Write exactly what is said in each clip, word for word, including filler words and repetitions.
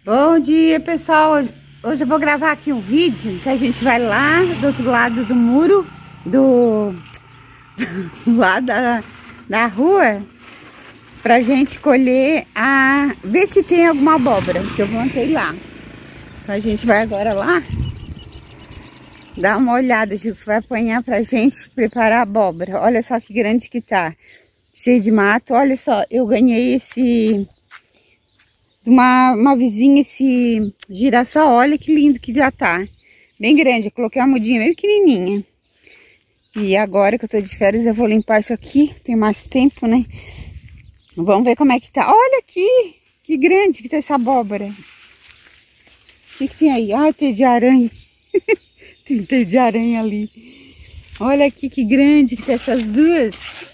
Bom dia, pessoal. Hoje eu vou gravar aqui um vídeo que a gente vai lá do outro lado do muro, do lá da, da rua, pra gente colher, a ver se tem alguma abóbora, que eu plantei lá. Então a gente vai agora lá dar uma olhada. Jesus vai apanhar pra gente preparar a abóbora. Olha só que grande que tá, cheio de mato. Olha só, eu ganhei esse... Uma, uma vizinha, esse girassol, olha que lindo que já tá. Bem grande, eu coloquei uma mudinha bem pequenininha. E agora que eu tô de férias, eu vou limpar isso aqui. Tem mais tempo, né? Vamos ver como é que tá. Olha aqui, que grande que tá essa abóbora. O que que tem aí? Ah, tem de aranha. Tem teia de aranha ali. Olha aqui que grande que tá essas duas.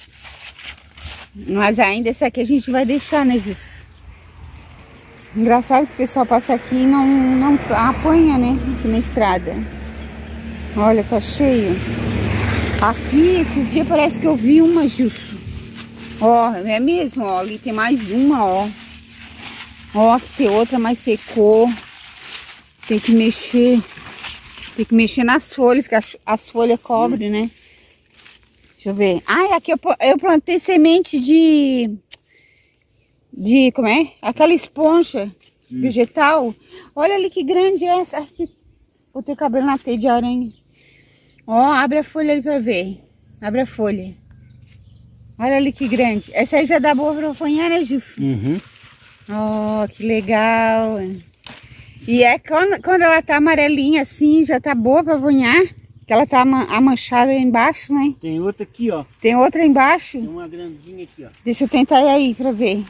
Mas ainda essa aqui a gente vai deixar, né, Jus? Engraçado que o pessoal passa aqui e não, não apanha, né? Aqui na estrada. Olha, tá cheio. Aqui, esses dias parece que eu vi uma, justo. Ó, é mesmo, ó. Ali tem mais uma, ó. Ó, aqui tem outra, mas secou. Tem que mexer. Tem que mexer nas folhas, que as, as folhas cobrem, né? Deixa eu ver. Ah, aqui eu, eu plantei semente de... De, como é? Aquela esponja hum. vegetal. Olha ali que grande é essa. Aqui. Vou ter cabelo na teia de aranha. Ó, abre a folha ali pra ver. Abre a folha. Olha ali que grande. Essa aí já dá boa pra apanhar, né, Justo? Uhum. Ó, que legal. E é quando, quando ela tá amarelinha assim, já tá boa pra apanhar. Que ela tá amanchada aí embaixo, né? Tem outra aqui, ó. Tem outra embaixo? Tem uma grandinha aqui, ó. Deixa eu tentar ir aí pra ver.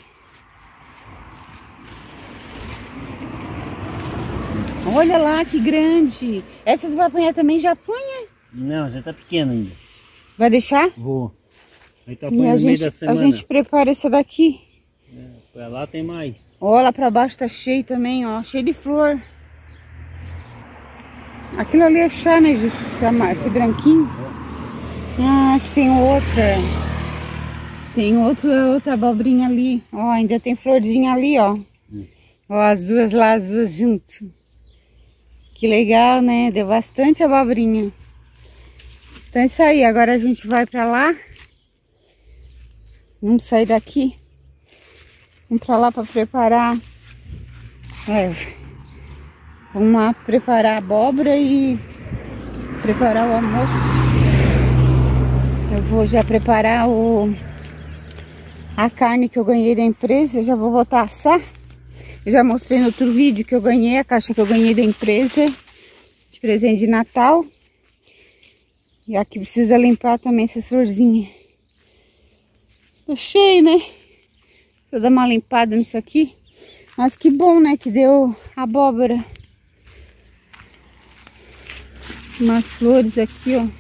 Olha lá que grande. Essa você vai apanhar também? Já apanha? Não, já tá pequena ainda. Vai deixar? Vou. Aí tá E apanhando a no meio gente, da semana. a gente prepara essa daqui. É, pra lá tem mais. Olha lá pra baixo, tá cheio também, ó. Cheio de flor. Aquilo ali é chá, né, Justo? Esse branquinho. Ah, aqui tem outra. Tem outra, outra abobrinha ali. Ó, ainda tem florzinha ali, ó. Hum. Ó, as duas lá, as duas juntas. Que legal, né? Deu bastante abobrinha. Então é isso aí. Agora a gente vai pra lá. Vamos sair daqui. Vamos pra lá pra preparar. É. Vamos lá preparar a abóbora e preparar o almoço. Eu vou já preparar o... a carne que eu ganhei da empresa. Eu já vou botar a assar. Eu já mostrei no outro vídeo que eu ganhei, a caixa que eu ganhei da empresa de presente de Natal. E aqui precisa limpar também essa florzinha. Tá cheio, né? Vou dar uma limpada nisso aqui. Mas que bom, né? Que deu abóbora. Umas flores aqui, ó.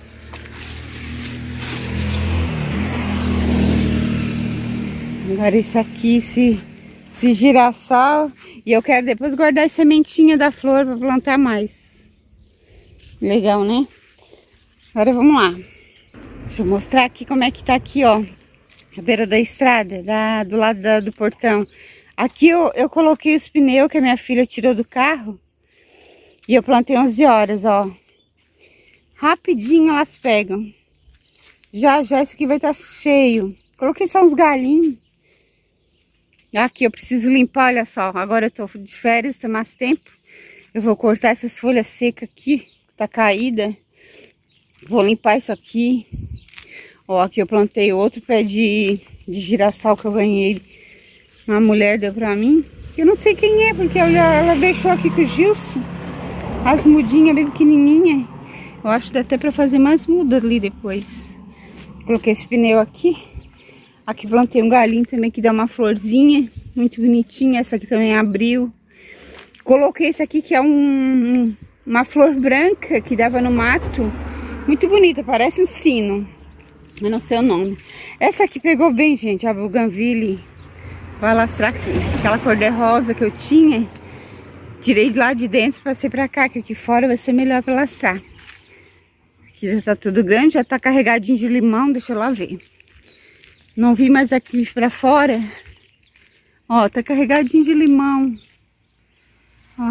Agora isso aqui, se... Esse girassol, e eu quero depois guardar a sementinha da flor para plantar mais. Legal, né? Agora vamos lá. Deixa eu mostrar aqui como é que tá aqui, ó. A beira da estrada, da, do lado da, do portão. Aqui eu, eu coloquei os pneus que a minha filha tirou do carro. E eu plantei onze horas, ó. Rapidinho elas pegam. Já, já isso aqui vai estar cheio. Coloquei só uns galinhos. Aqui eu preciso limpar, olha só. Agora eu tô de férias, tá mais tempo. Eu vou cortar essas folhas secas aqui, que tá caída. Vou limpar isso aqui. Ó, aqui eu plantei outro pé de, de girassol que eu ganhei. Uma mulher deu pra mim. Eu não sei quem é, porque ela, ela deixou aqui com o Gilson. As mudinhas bem pequenininhas. Eu acho que dá até pra fazer mais muda ali depois. Coloquei esse pneu aqui. Aqui plantei um galinho também que dá uma florzinha, muito bonitinha. Essa aqui também abriu. Coloquei esse aqui que é um, uma flor branca que dava no mato. Muito bonita, parece um sino. Eu não sei o nome. Essa aqui pegou bem, gente, a bougainville. Vou alastrar aqui. Aquela cor de rosa que eu tinha, tirei de lá de dentro, passei pra cá, que aqui fora vai ser melhor pra alastrar. Aqui já tá tudo grande, já tá carregadinho de limão, deixa eu lá ver. Não vi mais aqui pra fora. Ó, tá carregadinho de limão.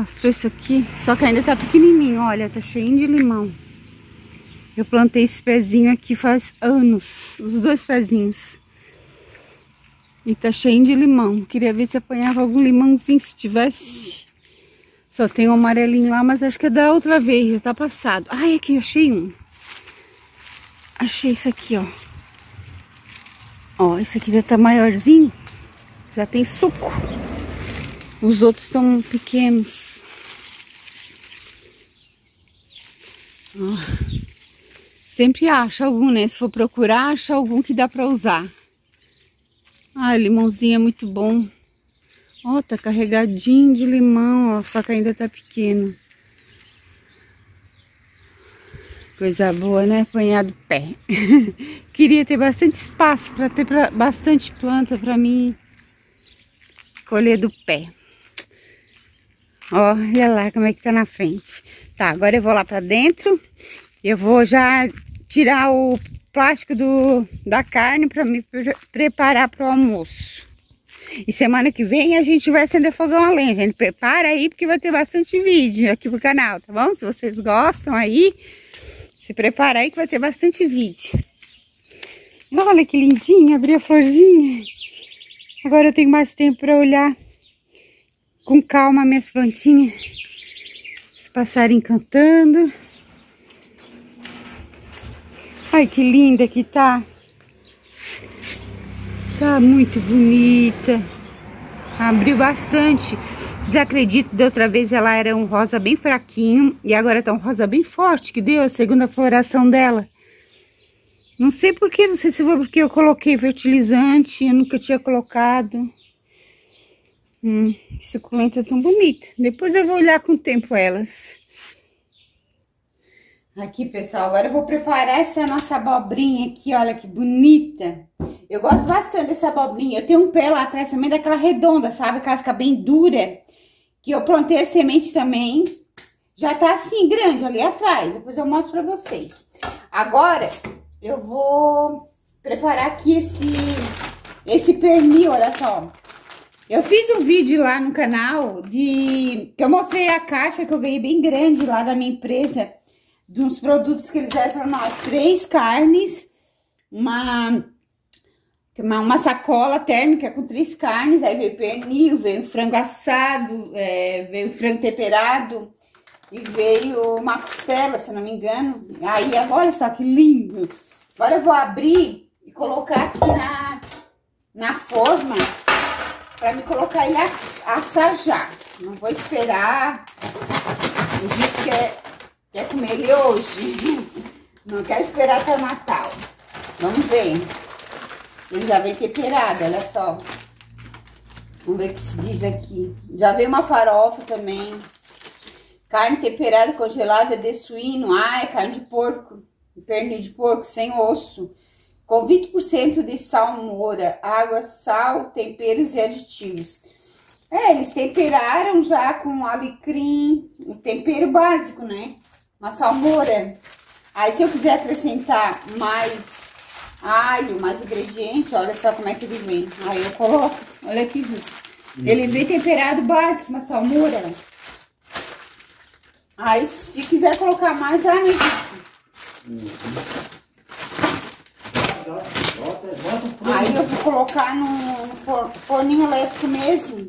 Mostrou isso aqui, só que ainda tá pequenininho, olha, tá cheio de limão. Eu plantei esse pezinho aqui faz anos, os dois pezinhos. E tá cheio de limão. Queria ver se apanhava algum limãozinho, se tivesse. Só tem um amarelinho lá, mas acho que é da outra vez, já tá passado. Ai, aqui, achei um. Achei isso aqui, ó. Ó, esse aqui já tá maiorzinho. Já tem suco. Os outros estão pequenos. Ó. Sempre acha algum, né? Se for procurar, acha algum que dá pra usar. Ah, limãozinho é muito bom. Ó, tá carregadinho de limão, ó. Só que ainda tá pequeno. Coisa boa, né? Apanhar do pé. Queria ter bastante espaço para ter pra, bastante planta para mim colher do pé. Ó, olha lá como é que tá na frente. Tá, agora eu vou lá para dentro. Eu vou já tirar o plástico do, da carne para me pre preparar para o almoço. E semana que vem a gente vai acender fogão a lenha. A gente prepara aí porque vai ter bastante vídeo aqui pro canal, tá bom? Se vocês gostam aí, se prepara aí que vai ter bastante vídeo. Olha que lindinha, abri a florzinha. Agora eu tenho mais tempo para olhar com calma minhas plantinhas. Os passarinhos cantando. Ai, que linda que tá. Tá muito bonita. Abriu bastante. Vocês acreditam que da outra vez ela era um rosa bem fraquinho e agora tá um rosa bem forte, que deu a segunda floração dela. Não sei porquê, não sei se foi porque eu coloquei fertilizante, eu nunca tinha colocado. Hum, suculenta tão bonita. Depois eu vou olhar com o tempo elas. Aqui, pessoal, agora eu vou preparar essa nossa abobrinha aqui, olha que bonita. Eu gosto bastante dessa abobrinha. Eu tenho um pé lá atrás também daquela redonda, sabe? Casca bem dura. Que eu plantei a semente também. Já tá assim, grande ali atrás. Depois eu mostro pra vocês. Agora, eu vou preparar aqui esse, esse pernil, olha só. Eu fiz um vídeo lá no canal de... que eu mostrei a caixa que eu ganhei bem grande lá da minha empresa. De uns produtos que eles deram pra nós. Três carnes, uma... Uma, uma sacola térmica com três carnes, aí veio pernil, veio frango assado, é, veio frango temperado e veio uma costela, se eu não me engano. Aí, olha só que lindo! Agora eu vou abrir e colocar aqui na, na forma para me colocar ele a assar já. Não vou esperar, o gente quer, quer comer ele hoje, não quer esperar até o Natal. Vamos ver. Ele já veio temperado, olha só. Vamos ver o que se diz aqui. Já veio uma farofa também. Carne temperada congelada de suíno. Ah, é carne de porco. Pernil de porco, sem osso. Com vinte por cento de salmoura, água, sal, temperos e aditivos. É, eles temperaram já com alecrim, o tempero básico, né? Uma salmoura. Aí, se eu quiser acrescentar mais... alho, mais ingredientes, olha só como é que ele vem. Aí eu coloco, olha que justo. Uhum. Ele vem temperado básico, uma salmoura. Aí se quiser colocar mais, dá, né? Uhum. Aí eu vou colocar no, no forninho elétrico mesmo.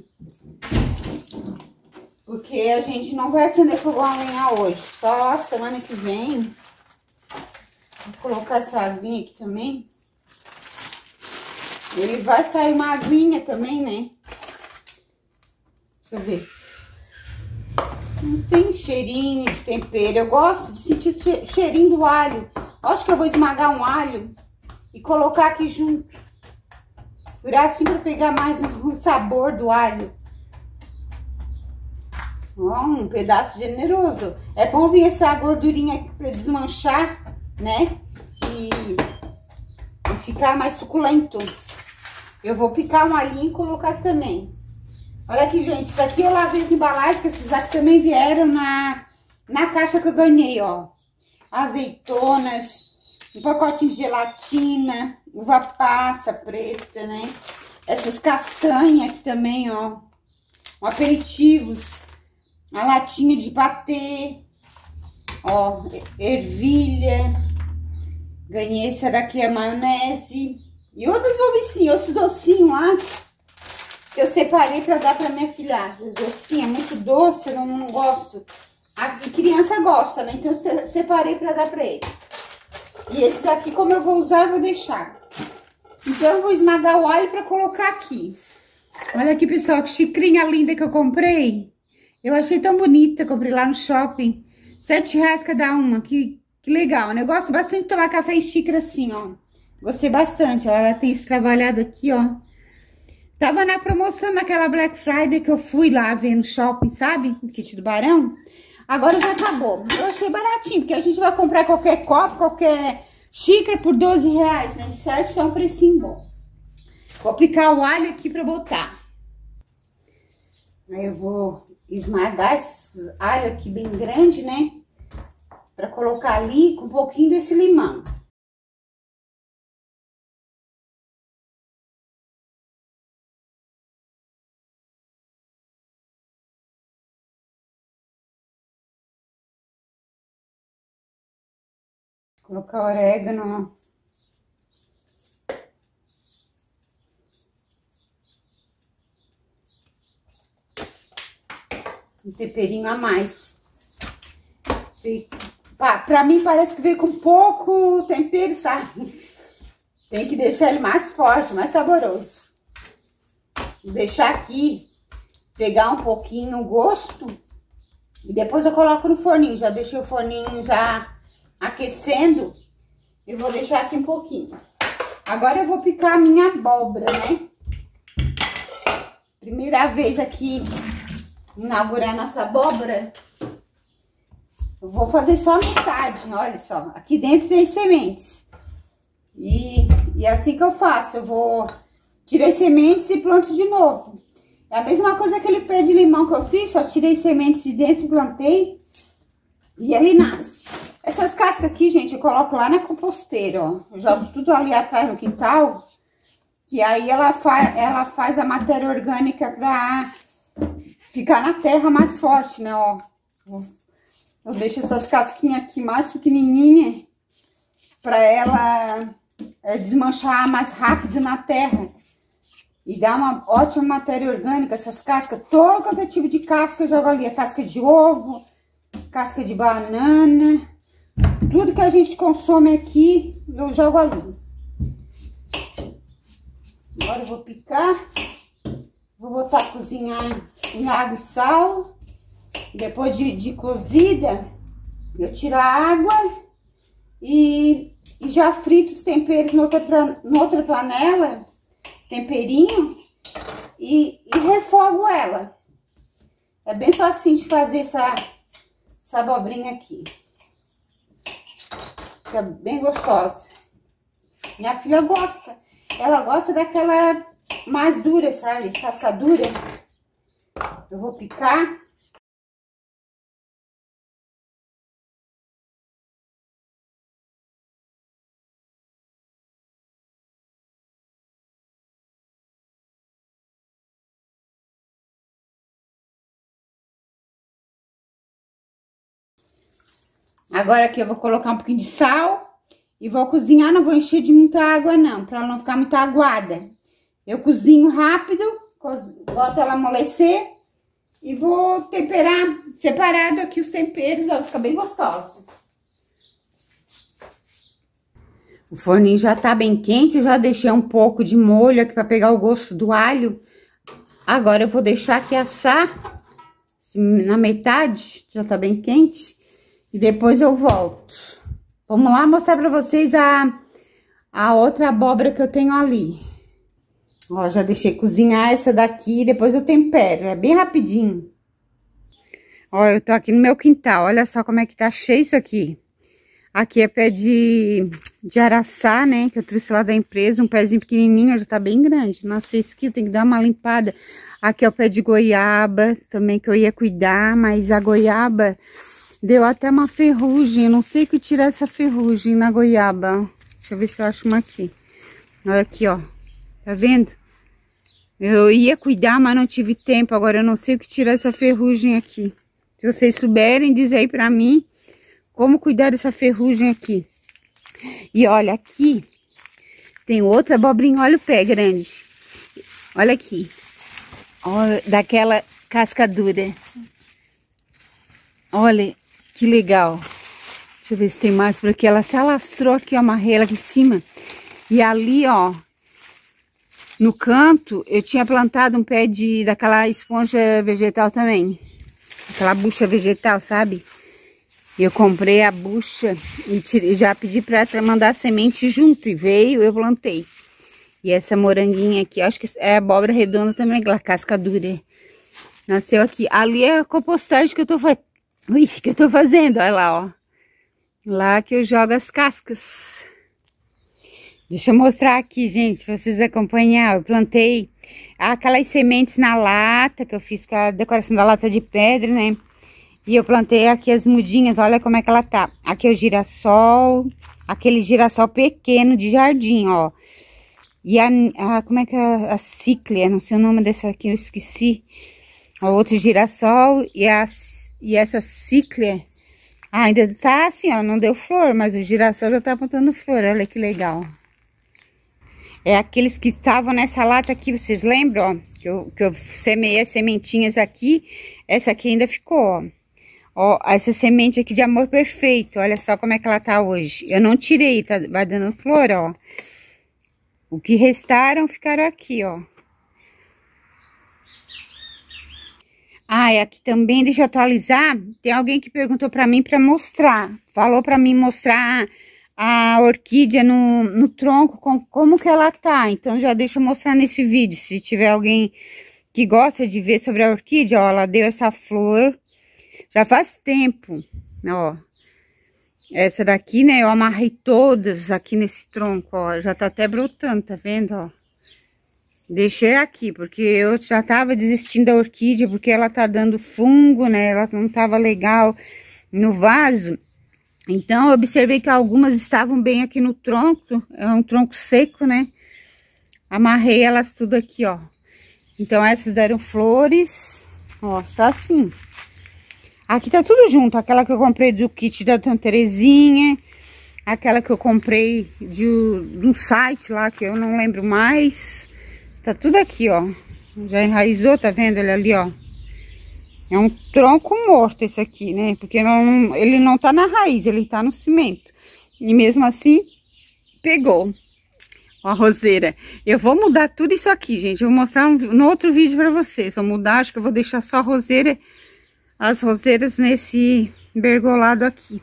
Porque a gente não vai acender fogão a lenha hoje. Só semana que vem. Vou colocar essa aguinha aqui também. Ele vai sair uma aguinha também, né? Deixa eu ver. Não tem cheirinho de tempero. Eu gosto de sentir o cheirinho do alho. Acho que eu vou esmagar um alho e colocar aqui junto. Furar assim pra pegar mais o sabor do alho. Ó, um pedaço generoso. É bom vir essa gordurinha aqui pra desmanchar, né? E, e ficar mais suculento. Eu vou picar um alhinho e colocar aqui também. Olha aqui, gente. Isso aqui eu lavei as embalagens, que esses aqui também vieram na, na caixa que eu ganhei, ó. Azeitonas, um pacotinho de gelatina, uva passa preta, né? Essas castanhas aqui também, ó. Um aperitivos. a latinha de patê, ó, ervilha. Ganhei essa daqui, a maionese. E outras bobicinhas, outros docinhos lá. Que eu separei pra dar pra minha filha. Os docinhos, é muito doce, eu não, não gosto. A criança gosta, né? Então eu separei pra dar pra eles. E esse daqui, como eu vou usar, eu vou deixar. Então eu vou esmagar o alho pra colocar aqui. Olha aqui, pessoal, que xicrinha linda que eu comprei. Eu achei tão bonita, comprei lá no shopping. Sete reais cada uma, que, que legal. Eu gosto bastante de tomar café em xícara assim, ó. Gostei bastante, ó. Ela tem esse trabalhado aqui, ó. Tava na promoção naquela Black Friday que eu fui lá ver no shopping, sabe? Kit do Barão. Agora já acabou. Eu achei baratinho, porque a gente vai comprar qualquer copo, qualquer xícara por doze reais, né? Certo, só um precinho bom. Vou picar o alho aqui pra botar. Aí eu vou esmagar esse alho aqui bem grande, né? Pra colocar ali com um pouquinho desse limão. Colocar orégano. Um temperinho a mais. Pra, pra mim parece que veio com pouco tempero, sabe? Tem que deixar ele mais forte, mais saboroso. Vou deixar aqui, pegar um pouquinho o gosto. E depois eu coloco no forninho. Já deixei o forninho já aquecendo. Eu vou deixar aqui um pouquinho. Agora eu vou picar a minha abóbora, né? Primeira vez aqui inaugurar nossa abóbora. Eu vou fazer só a metade, olha só. Aqui dentro tem sementes. E, e é assim que eu faço. Eu vou tirar as sementes e planto de novo. É a mesma coisa aquele pé de limão que eu fiz. Só tirei sementes de dentro e plantei. E ele nasce. Essas cascas aqui, gente, eu coloco lá na composteira, ó. Eu jogo tudo ali atrás no quintal. Que aí ela, fa ela faz a matéria orgânica pra ficar na terra mais forte, né, ó. Eu deixo essas casquinhas aqui mais pequenininhas pra ela é, desmanchar mais rápido na terra. E dar uma ótima matéria orgânica, essas cascas. Todo quanto é tipo de casca eu jogo ali. A casca de ovo, casca de banana. Tudo que a gente consome aqui, eu jogo ali. Agora eu vou picar. Vou botar a cozinhar em água e sal. Depois de, de cozida, eu tiro a água e, e já frito os temperos noutra, noutra panela, temperinho, e, e refogo ela. É bem facinho de fazer essa, essa abobrinha aqui. Fica bem gostosa. Minha filha gosta. Ela gosta daquela mais dura, sabe? Casca dura. Eu vou picar. Agora aqui eu vou colocar um pouquinho de sal e vou cozinhar, não vou encher de muita água não, pra ela não ficar muito aguada. Eu cozinho rápido, boto ela amolecer e vou temperar separado aqui os temperos, ela fica bem gostosa. O forninho já tá bem quente, eu já deixei um pouco de molho aqui pra pegar o gosto do alho. Agora eu vou deixar aqui assar na metade, já tá bem quente. E depois eu volto. Vamos lá mostrar pra vocês a, a outra abóbora que eu tenho ali. Ó, já deixei cozinhar essa daqui, depois eu tempero. É bem rapidinho. Ó, eu tô aqui no meu quintal. Olha só como é que tá cheio isso aqui. Aqui é pé de, de araçá, né? Que eu trouxe lá da empresa. Um pezinho pequenininho, já tá bem grande. Nossa, isso aqui eu tenho que dar uma limpada. Aqui é o pé de goiaba, também que eu ia cuidar. Mas a goiaba... deu até uma ferrugem, eu não sei o que tirar essa ferrugem na goiaba. Deixa eu ver se eu acho uma aqui. Olha aqui, ó. Tá vendo? Eu ia cuidar, mas não tive tempo. Agora eu não sei o que tirar essa ferrugem aqui. Se vocês souberem, diz aí pra mim como cuidar dessa ferrugem aqui. E olha, aqui tem outra abobrinha, olha o pé grande. Olha aqui. Olha, daquela casca dura. Olha, que legal. Deixa eu ver se tem mais por aqui. Ela se alastrou aqui, ó, amarrei ela aqui em cima. E ali, ó, no canto, eu tinha plantado um pé de daquela esponja vegetal também. Aquela bucha vegetal, sabe? Eu comprei a bucha e tirei, já pedi pra ela mandar semente junto. E veio, eu plantei. E essa moranguinha aqui, acho que é abóbora redonda também, aquela casca dura. Nasceu aqui. Ali é a compostagem que eu tô fazendo. Ui, que eu tô fazendo, olha lá, ó. Lá que eu jogo as cascas. Deixa eu mostrar aqui, gente, pra vocês acompanhar. Eu plantei aquelas sementes na lata, que eu fiz com a decoração da lata de pedra, né? E eu plantei aqui as mudinhas, olha como é que ela tá. Aqui é o girassol, aquele girassol pequeno de jardim, ó. E a, a como é que é a, a cíclia, não sei o nome dessa aqui, eu esqueci. O outro girassol e, a, e essa cíclia, ah, ainda tá assim, ó, não deu flor, mas o girassol já tá apontando flor, olha que legal. É aqueles que estavam nessa lata aqui, vocês lembram, ó, que eu, que eu semeei as sementinhas aqui, essa aqui ainda ficou, ó. Ó, essa semente aqui de amor perfeito, olha só como é que ela tá hoje. Eu não tirei, tá, vai dando flor, ó. O que restaram ficaram aqui, ó. Ah, e aqui também, deixa eu atualizar, tem alguém que perguntou pra mim pra mostrar, falou pra mim mostrar a orquídea no, no tronco, com, como que ela tá, então já deixa eu mostrar nesse vídeo, se tiver alguém que gosta de ver sobre a orquídea, ó, ela deu essa flor, já faz tempo, ó, essa daqui, né, eu amarrei todas aqui nesse tronco, ó, já tá até brotando, tá vendo, ó. Deixei aqui, porque eu já tava desistindo da orquídea, porque ela tá dando fungo, né? Ela não tava legal no vaso. Então, eu observei que algumas estavam bem aqui no tronco. É um tronco seco, né? Amarrei elas tudo aqui, ó. Então, essas deram flores. Ó, está assim. Aqui tá tudo junto. Aquela que eu comprei do kit da Dona Terezinha. Aquela que eu comprei de, de um site lá, que eu não lembro mais. Tá tudo aqui, ó. Já enraizou, tá vendo? Olha ali, ó. É um tronco morto esse aqui, né? Porque não, ele não tá na raiz, ele tá no cimento. E mesmo assim, pegou. Ó a roseira. Eu vou mudar tudo isso aqui, gente. Eu vou mostrar um, no outro vídeo pra vocês. Vou mudar, acho que eu vou deixar só a roseira, as roseiras nesse bergolado aqui.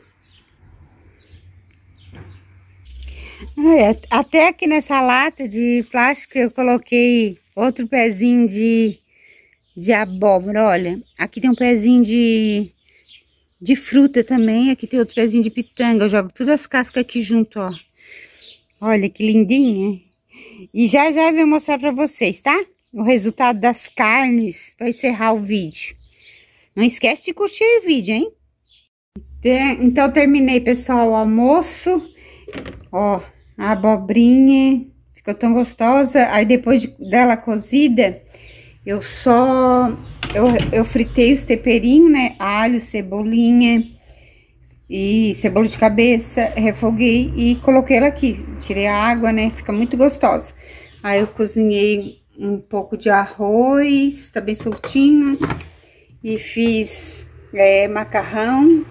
Até aqui nessa lata de plástico eu coloquei outro pezinho de, de abóbora, olha. Aqui tem um pezinho de, de fruta também, aqui tem outro pezinho de pitanga. Eu jogo todas as cascas aqui junto, ó. Olha que lindinha. E já já eu vou mostrar pra vocês, tá? O resultado das carnes para encerrar o vídeo. Não esquece de curtir o vídeo, hein? Então terminei, pessoal, o almoço. Ó, a abobrinha ficou tão gostosa. Aí depois de, dela cozida, eu só eu, eu fritei os temperinhos, né? Alho, cebolinha e cebola de cabeça, refoguei e coloquei ela aqui. Tirei a água, né? Fica muito gostosa. Aí eu cozinhei um pouco de arroz, tá bem soltinho, e fiz é, macarrão.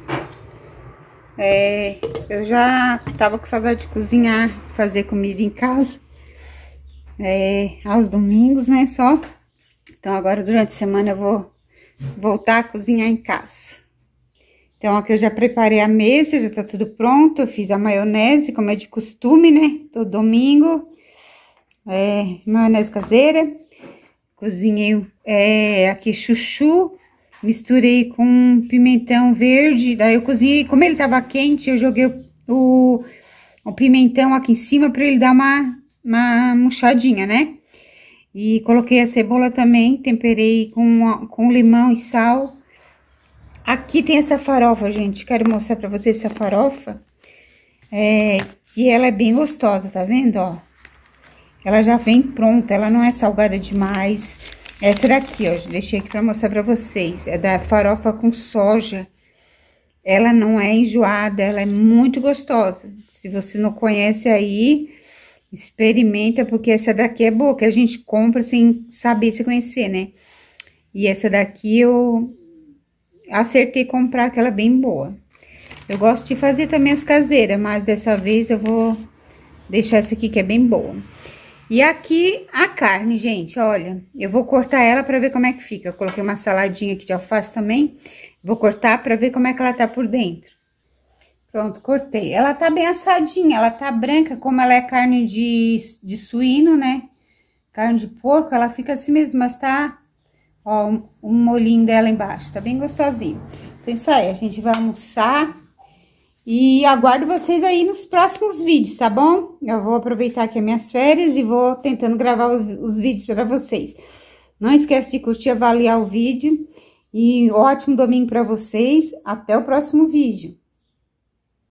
É, eu já tava com saudade de cozinhar, fazer comida em casa, é, aos domingos, né, só. Então, agora, durante a semana, eu vou voltar a cozinhar em casa. Então, aqui eu já preparei a mesa, já tá tudo pronto. Eu fiz a maionese, como é de costume, né, todo domingo. É, maionese caseira. Cozinhei é, aqui chuchu. Misturei com pimentão verde, daí eu cozinhei, como ele tava quente, eu joguei o, o pimentão aqui em cima pra ele dar uma, uma murchadinha, né? E coloquei a cebola também, temperei com, com limão e sal. Aqui tem essa farofa, gente, quero mostrar pra vocês essa farofa. É, que ela é bem gostosa, tá vendo, ó? Ela já vem pronta, ela não é salgada demais. Essa daqui, ó, deixei aqui pra mostrar pra vocês. É da farofa com soja. Ela não é enjoada, ela é muito gostosa. Se você não conhece aí, experimenta, porque essa daqui é boa, que a gente compra sem saber se conhecer, né? E essa daqui eu acertei comprar, que ela é bem boa. Eu gosto de fazer também as caseiras, mas dessa vez eu vou deixar essa aqui que é bem boa. E aqui a carne, gente, olha, eu vou cortar ela pra ver como é que fica. Eu coloquei uma saladinha aqui de alface também, vou cortar pra ver como é que ela tá por dentro. Pronto, cortei. Ela tá bem assadinha, ela tá branca, como ela é carne de, de suíno, né? Carne de porco, ela fica assim mesmo, mas tá, ó, um, um molhinho dela embaixo, tá bem gostosinho. Então, isso aí, a gente vai almoçar e aguardo vocês aí nos próximos vídeos, tá bom? Eu vou aproveitar aqui as minhas férias e vou tentando gravar os, os vídeos pra vocês. Não esquece de curtir e avaliar o vídeo e ótimo domingo pra vocês. Até o próximo vídeo.